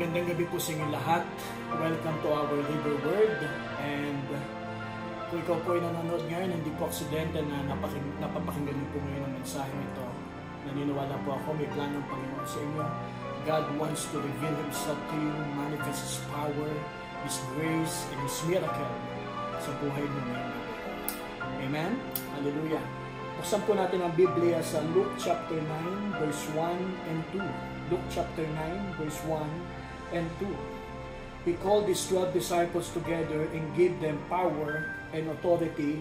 Magandang gabi po sa inyo lahat. Welcome to our RiverWord. And kung ikaw po ay nanonood ngayon, hindi po aksidente na napapakinggan niyo po ngayon ang mensahe nito. Naniniwala po ako, may plano ng Panginoon sa inyo. God wants to reveal Himself to you, manifest His power, His grace, and His miracle sa buhay mo ngayon. Amen? Hallelujah. Buksan po natin ang Biblia sa Luke chapter 9, verse 1 and 2. Luke chapter 9, verse 1 and 2. He called His 12 disciples together and gave them power and authority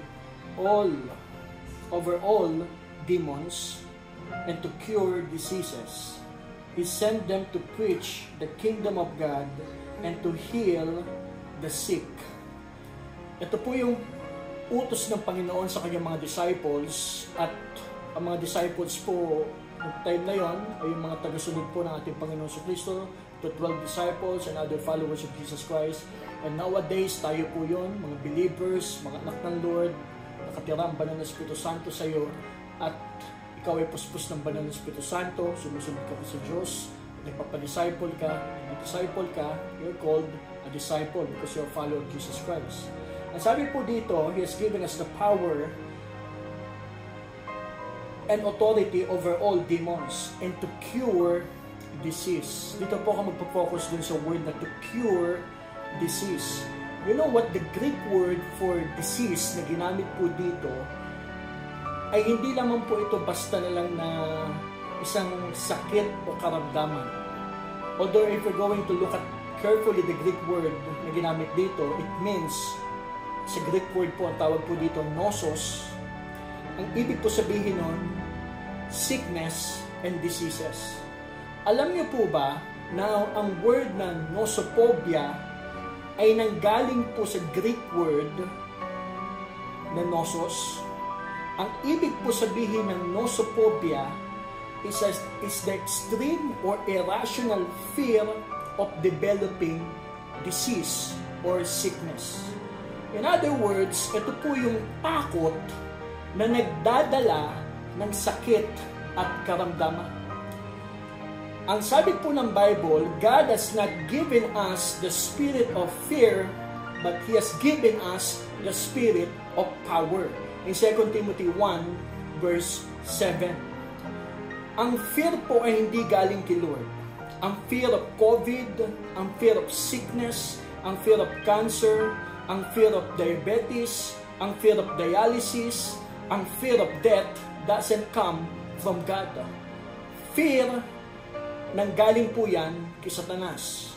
over all demons and to cure diseases. He sent them to preach the kingdom of God and to heal the sick. Ito po yung utos ng Panginoon sa kanyang mga disciples, at ang mga disciples po noong time na yon ay yung mga tagasunod po ng ating Panginoon sa Kristo, the 12 disciples and other followers of Jesus Christ. And nowadays, tayo po yon, mga believers, mga anak ng Lord, nakatira ang banal na Espiritu Santo sa iyo, at ikaw ay puspos ng banal na Espiritu Santo, sumusunod ka sa Diyos, nagpapadisciple ka, you're called a disciple because you're a follower of Jesus Christ. Ang sabi po dito, He has given us the power and authority over all demons and to cure disease. Dito po ako magpo-focus dun sa word na to cure disease. You know what? The Greek word for disease na ginamit po dito ay hindi lamang po ito basta na lang na isang sakit o karamdaman. Although if we're going to look at carefully the Greek word na ginamit dito, it means, sa Greek word po, ang tawag po dito, nosos. Ang ibig po sabihin nun, sickness and diseases. Alam niyo po ba na ang word na nosophobia ay nanggaling po sa Greek word na nosos? Ang ibig po sabihin ng nosophobia is the extreme or irrational fear of developing disease or sickness. In other words, ito po yung takot na nagdadala ng sakit at karamdaman. Ang sabi po ng Bible, God has not given us the spirit of fear, but He has given us the spirit of power. In 2 Timothy 1, verse 7. Ang fear po ay hindi galing kay Lord. Ang fear of COVID, ang fear of sickness, ang fear of cancer, ang fear of diabetes, ang fear of dialysis, ang fear of death doesn't come from God. Fear, nanggaling po yan kay Satanas.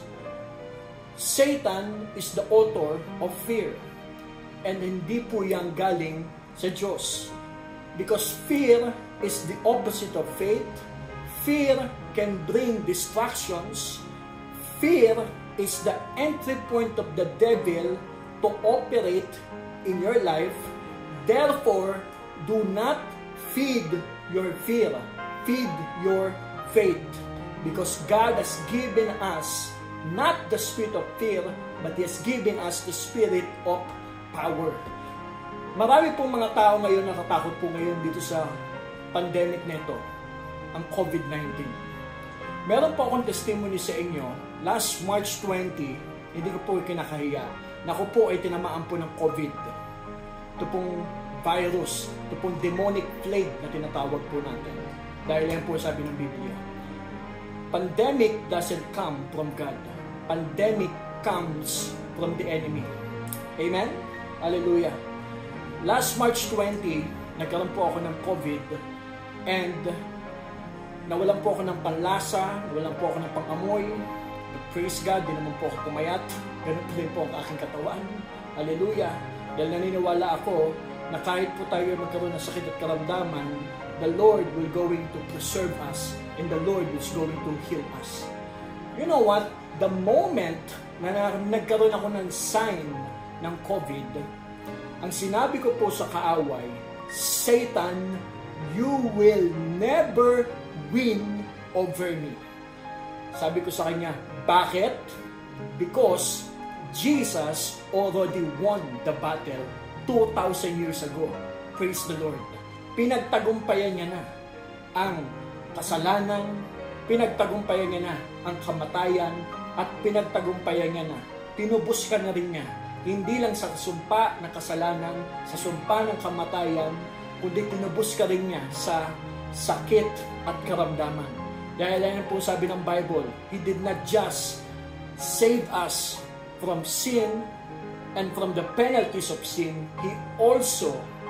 Satan is the author of fear. And hindi po yan galing sa Diyos. Because fear is the opposite of faith. Fear can bring distractions. Fear is the entry point of the devil to operate in your life. Therefore, do not feed your fear. Feed your faith. Because God has given us not the spirit of fear, but He has given us the spirit of power. Marami pong mga tao ngayon natatakot po ngayon dito sa pandemic nito, ang COVID-19. Meron po akong testimony sa inyo. Last March 20, hindi ko po kinakahiya. Naku po ay tinamaan po ng COVID. Ito pong virus, ito pong demonic plague na tinatawag po natin. Dahil yan po sabi ng Biblia. Pandemic doesn't come from God. Pandemic comes from the enemy. Amen? Hallelujah. Last March 20, nagkaroon po ako ng COVID and nawalan po ako ng panlasa, nawalan po ako ng pangamoy. Praise God, di naman po ako pumayat. Ganun din po ang aking katawan. Hallelujah. Dahil naniniwala ako na kahit po tayo magkaroon ng sakit at karamdaman, the Lord will going to preserve us and the Lord is going to heal us. You know what? The moment na nagkaroon ako ng sign ng COVID, ang sinabi ko po sa kaaway, Satan, you will never win over me. Sabi ko sa kanya, bakit? Because Jesus already won the battle 2,000 years ago. Praise the Lord. Pinagtagumpayan niya na ang kasalanan, pinagtagumpayan niya na ang kamatayan, at pinagtagumpayan niya na. Tinubos ka na rin niya. Hindi lang sa sumpa na kasalanan, sa sumpa ng kamatayan, kundi tinubos ka rin niya sa sakit at karamdaman. Dahil yan po sabi ng Bible, He did not just save us from sin and from the penalties of sin, He also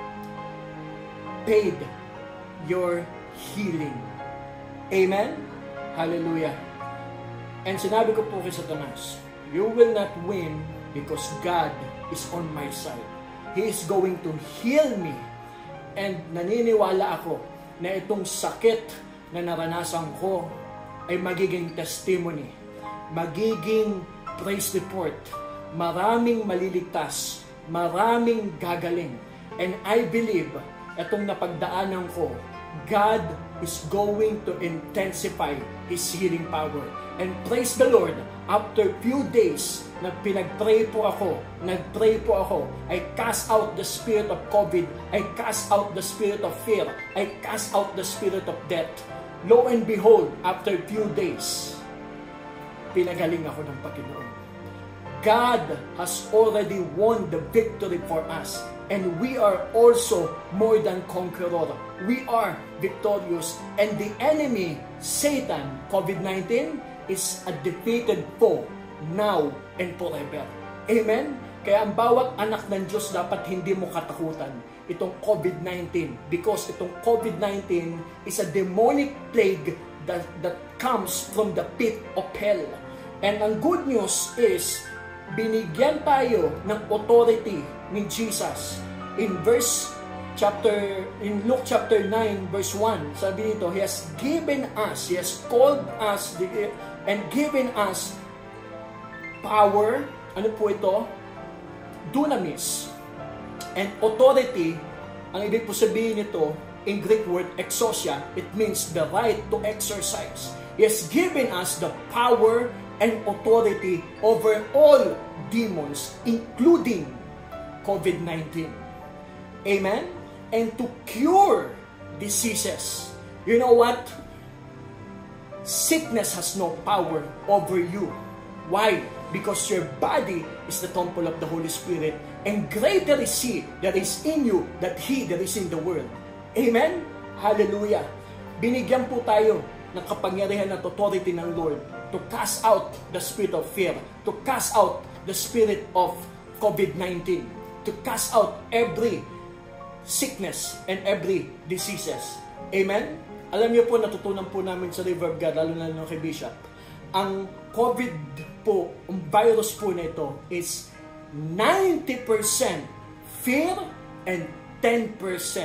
paid your healing. Amen? Hallelujah. And sinabi ko po kay Satanas, you will not win because God is on my side. He is going to heal me. And naniniwala ako na itong sakit na naranasan ko ay magiging testimony, magiging praise report, maraming maliligtas, maraming gagaling. And I believe itong napagdaanan ko, God is going to intensify His healing power. And praise the Lord, after few days, nagpray po ako, I cast out the spirit of COVID, I cast out the spirit of fear, I cast out the spirit of death. Lo and behold, after few days, pinagaling ako ng Panginoon. God has already won the victory for us. And we are also more than conqueror. We are victorious. And the enemy, Satan, COVID-19, is a defeated foe now and forever. Amen? Kaya ang bawat anak ng Diyos dapat hindi mo katakutan itong COVID-19. Because itong COVID-19 is a demonic plague that comes from the pit of hell. And ang good news is, binigyan tayo ng authority ni Jesus. In Luke chapter 9 verse 1, sabi dito, He has given us, He has called us and given us power, ano po ito? Dunamis. And authority, ang ibig po sabihin nito, in Greek word, exousia, it means the right to exercise. He has given us the power and authority over all demons, including COVID-19. Amen? And to cure diseases. You know what? Sickness has no power over you. Why? Because your body is the temple of the Holy Spirit, and greater is He that is in you than he that is in the world. Amen? Hallelujah. Binigyan po tayo ng kapangyarihan at authority ng Lord to cast out the spirit of fear, to cast out the spirit of COVID-19, to cast out every sickness and every diseases. Amen? Alam niyo po, natutunan po namin sa RiverWord, lalo na kay Bishop, ang COVID po, ang virus po na ito is 90% fear and 10%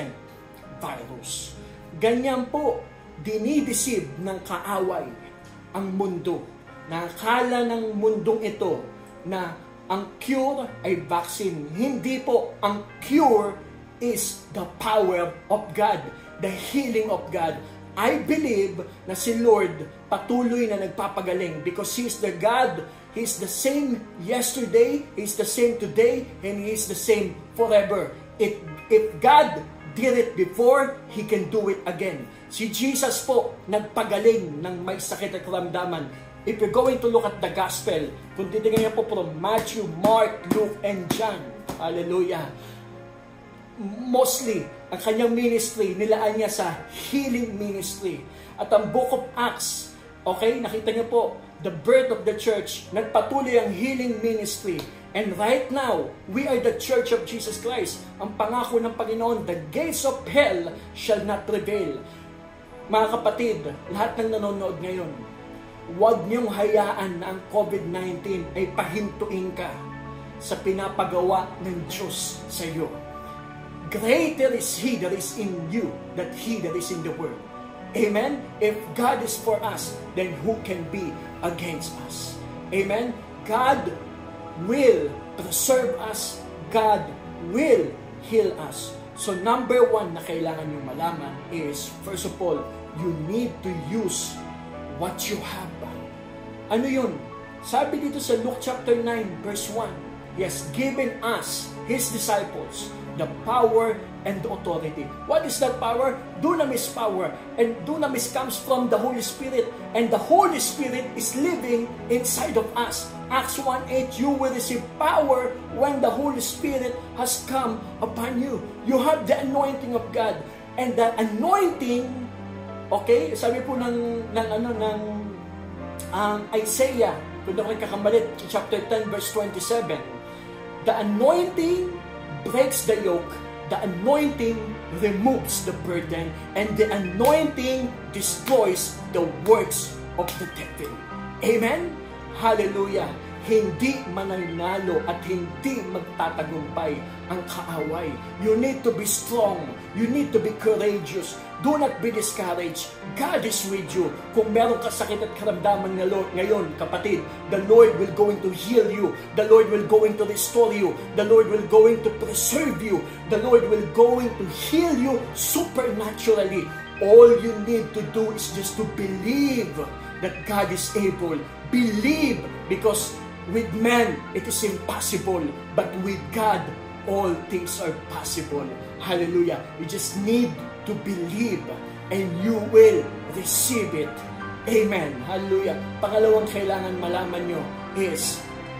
virus. Ganyan po, dinideceive ng kaaway ang mundo. Nakakala ng mundong ito na ang cure ay vaccine. Hindi po, ang cure is the power of God, the healing of God. I believe na si Lord patuloy na nagpapagaling because He is the God, He is the same yesterday, He is the same today, and He is the same forever. If God did it before, He can do it again. Si Jesus po, nagpagaling ng may sakit at karamdaman. If you're going to look at the gospel, kung titingnan niyo po from Matthew, Mark, Luke, and John, hallelujah, mostly, ang kanyang ministry, nilaan niya sa healing ministry. At ang Book of Acts, okay, nakita niyo po, the birth of the church, nagpatuloy ang healing ministry. And right now, we are the Church of Jesus Christ. Ang pangako ng Panginoon, the gates of hell shall not prevail. Mga kapatid, lahat ng nanonood ngayon, huwag niyong hayaan na ang COVID-19 ay pahintuin ka sa pinapagawa ng Diyos sa iyo. Greater is He that is in you than he that is in the world. Amen? If God is for us, then who can be against us? Amen? God will preserve us. God will heal us. So number one na kailangan nyo malaman is, first of all, you need to use what you have. Ano yun? Sabi dito sa Luke chapter 9 verse 1, He has given us, His disciples, the power and the authority. What is that power? Dunamis power. And dunamis comes from the Holy Spirit. And the Holy Spirit is living inside of us. Acts 1:8, you will receive power when the Holy Spirit has come upon you. You have the anointing of God. And the anointing, okay, sabi po ng Isaiah, kung ako nagkakamali, chapter 10, verse 27, the anointing breaks the yoke, the anointing removes the burden, and the anointing destroys the works of the devil. Amen? Hallelujah! Hindi mananalo at hindi magtatagumpay ang kaaway. You need to be strong. You need to be courageous. Do not be discouraged. God is with you. Kung meron ka sakit at karamdaman ngayon, kapatid, the Lord will going to heal you. The Lord will going to restore you. The Lord will going to preserve you. The Lord will going to heal you supernaturally. All you need to do is just to believe that God is able. Believe, because with man, it is impossible. But with God, all things are possible. Hallelujah. You just need to believe and you will receive it. Amen. Hallelujah. Pangalawang kailangan malaman nyo is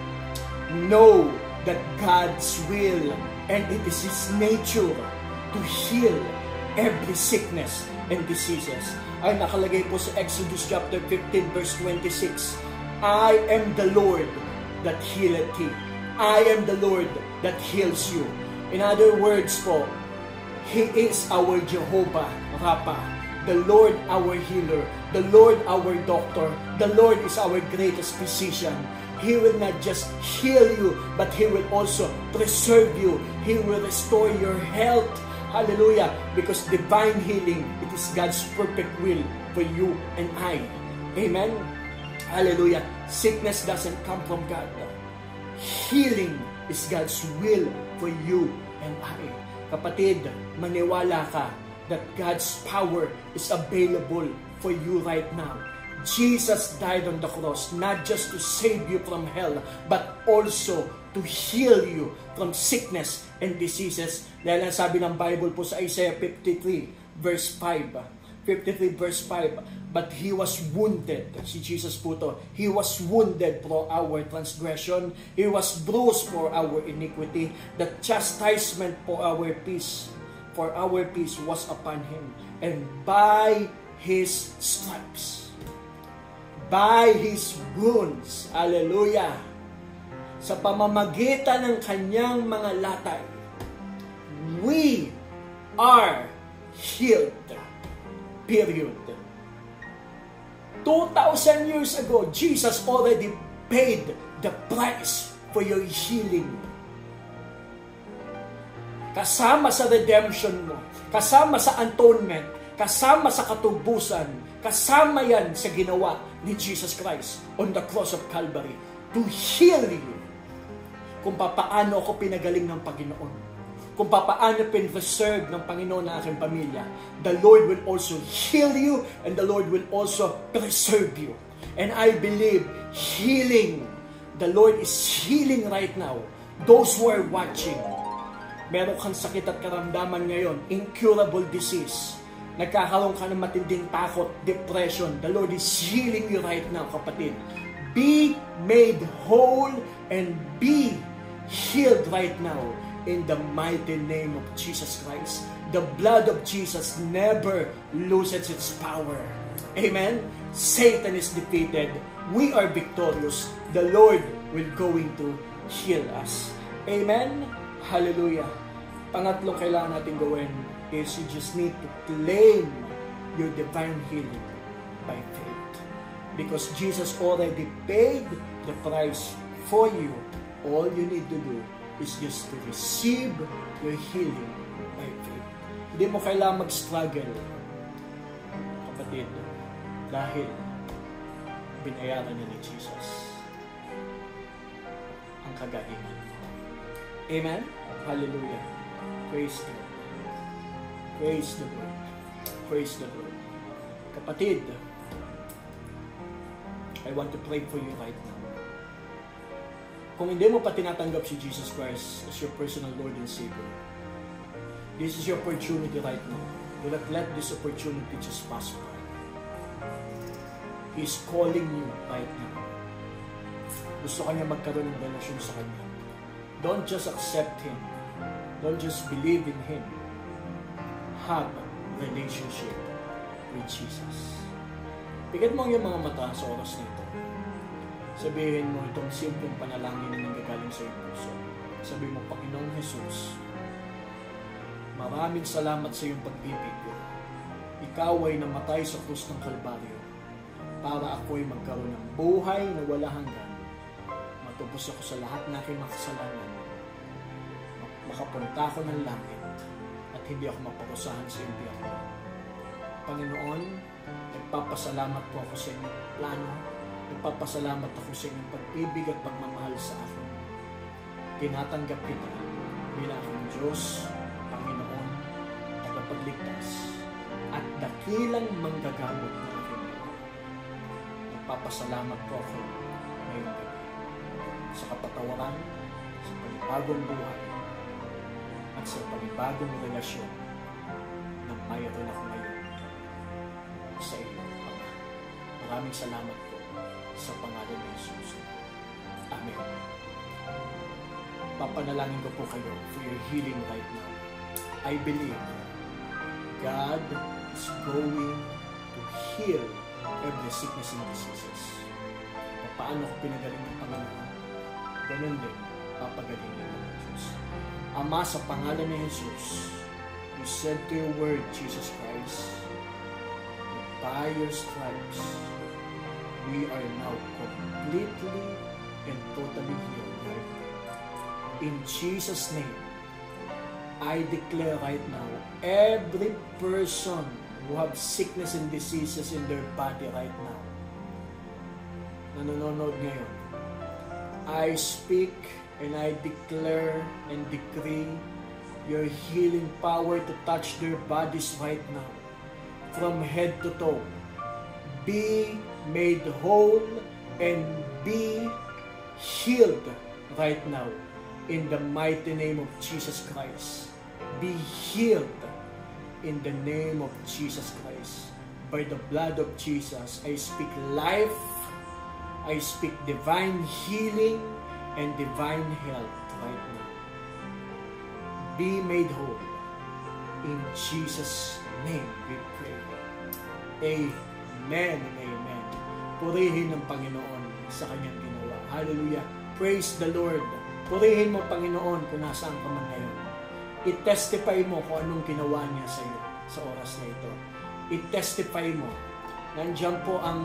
know that God's will and it is His nature to heal every sickness and diseases. Ay nakalagay po sa Exodus chapter 15 verse 26. I am the Lord that healeth thee. I am the Lord that heals you. In other words po, He is our Jehovah Rapha, the Lord our healer, the Lord our doctor, the Lord is our greatest physician. He will not just heal you, but He will also preserve you. He will restore your health. Hallelujah. Because divine healing, it is God's perfect will for you and I. Amen. Hallelujah. Sickness doesn't come from God. Healing is God's will for you and I. Kapatid, maniwala ka that God's power is available for you right now. Jesus died on the cross not just to save you from hell, but also to heal you from sickness and diseases. Dahil ang sabi ng Bible po sa Isaiah 53 verse 5, but He was wounded, si Jesus po to, He was wounded for our transgression, He was bruised for our iniquity, the chastisement for our peace was upon Him, and by His stripes, by His wounds, hallelujah, sa pamamagitan ng Kanyang mga latay, we are healed. Period. 2,000 years ago, Jesus already paid the price for your healing. Kasama sa redemption mo, kasama sa atonement, kasama sa katubusan, kasama yan sa ginawa ni Jesus Christ on the cross of Calvary to heal you. Kung papaano ako pinagaling ng Panginoon, kung papaano pin-preserve ng Panginoon na aking pamilya, the Lord will also heal you and the Lord will also preserve you. And I believe healing, the Lord is healing right now. Those who are watching, meron kang sakit at karamdaman ngayon, incurable disease, nagkakaroon ka ng matinding takot, depression, the Lord is healing you right now, kapatid. Be made whole and be healed right now. In the mighty name of Jesus Christ. The blood of Jesus never loses its power. Amen? Satan is defeated. We are victorious. The Lord will going to heal us. Amen? Hallelujah. Pangatlong kailangan natin gawin is you just need to claim your divine healing by faith. Because Jesus already paid the price for you. All you need to do is just to receive your healing by faith. Hindi mo kailangan mag-struggle, kapatid, dahil binayaran niya ni Jesus ang kagalingan mo. Amen? Hallelujah. Praise the Lord. Praise the Lord. Praise the Lord. Kapatid, I want to pray for you right now. kung hindi mo pa tinatanggap si Jesus Christ as your personal Lord and Savior, this is your opportunity right now. Do not let this opportunity just pass by. He is calling you right now. Gusto ka niya magkaroon ng relasyon sa Kanya. Don't just accept Him. Don't just believe in Him. Have a relationship with Jesus. Pigit mo ang iyong mga mata sa oras na ito. Sabihin mo itong simpleng panalangin na nanggagaling sa iyong puso. Sabihin mo, Panginoong Jesus, maraming salamat sa iyong pag-ibig. Ikaw ay namatay sa krus ng Kalbaryo para ako'y magkaroon ng buhay na wala hanggan. Matubos ako sa lahat ng aking makasalanan. Makapunta ako ng langit at hindi ako maparusahan sa impyerno. Panginoon, nagpapasalamat po ako sa inyong plano. Nagpapasalamat ako sa inyong pag-ibig at pagmamahal sa akin. Tinatanggap kita bilang aking Diyos, Panginoon, tagapagligtas, at dakilang manggagamot na aking buhay. Nagpapasalamat po ako ngayon gabi sa kapatawaran, sa panibagong buhay, at sa panibagong relasyon na mayroon ako ngayon sa iyo, Ama. Maraming salamat po sa pangalan ni Jesus. Amen. Papanalangin ko po kayo for your healing right now. I believe God is going to heal every sickness and diseases. Paano ko pinagaling ng Panginoon? Ganun din, papagaling ng Jesus. Ama, sa pangalan ni Jesus, you said to your word, Jesus Christ, by your stripes, we are now completely and totally healed. In Jesus' name, I declare right now, every person who have sickness and diseases in their body right now, na nanonood ngayon, I speak and I declare and decree your healing power to touch their bodies right now, from head to toe. Be made whole and be healed right now in the mighty name of Jesus Christ. Be healed in the name of Jesus Christ. By the blood of Jesus, I speak life, I speak divine healing and divine health right now. Be made whole. In Jesus' name we pray. Amen and amen. Purihin ng Panginoon sa kanyang ginawa. Hallelujah. Praise the Lord. Purihin mo, Panginoon, kung nasaan ka man ngayon. I-testify mo kung anong ginawa niya sa iyo sa oras na ito. I-testify mo. Nandiyan po ang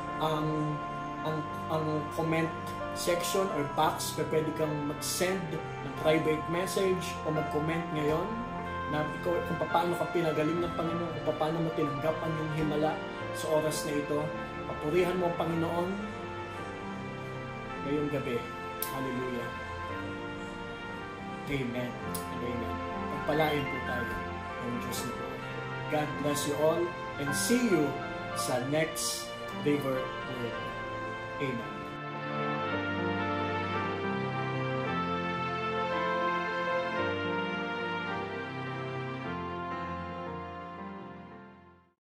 comment section or box na pwede kang mag-send ng private message o mag-comment ngayon na kung paano ka pinagaling ng Panginoon, kung paano mo tinanggapan yung himala sa oras na ito. Papurihan mo ang Panginoon ngayong gabi. Hallelujah. Amen and amen. Pagpalain po tayo ng Diyos na po. God bless you all and see you sa next RiverWord. Amen.